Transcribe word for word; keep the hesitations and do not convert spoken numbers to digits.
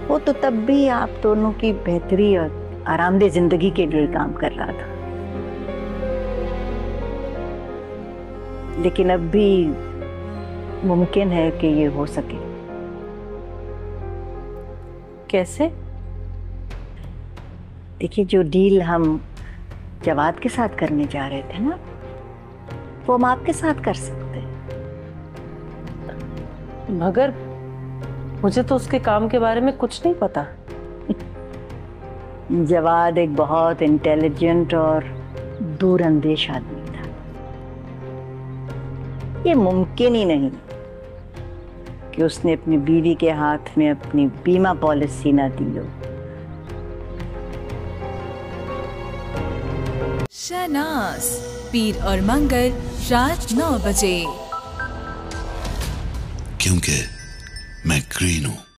वो तो तब भी आप दोनों की बेहतरी और आरामदेह जिंदगी के लिए काम कर रहा था, लेकिन अब भी मुमकिन है कि ये हो सके। कैसे? देखिए, जो डील हम जवाद के साथ करने जा रहे थे ना, वो हम आपके साथ कर सकते हैं। मगर मुझे तो उसके काम के बारे में कुछ नहीं पता। जवाद एक बहुत इंटेलिजेंट और दूरंदेश आदमी था। ये मुमकिन ही नहीं कि उसने अपनी बीवी के हाथ में अपनी बीमा पॉलिसी ना दी हो। शहनाज, पीर और मंगल रात नौ बजे। क्योंकि मैं ग्रीन हूं।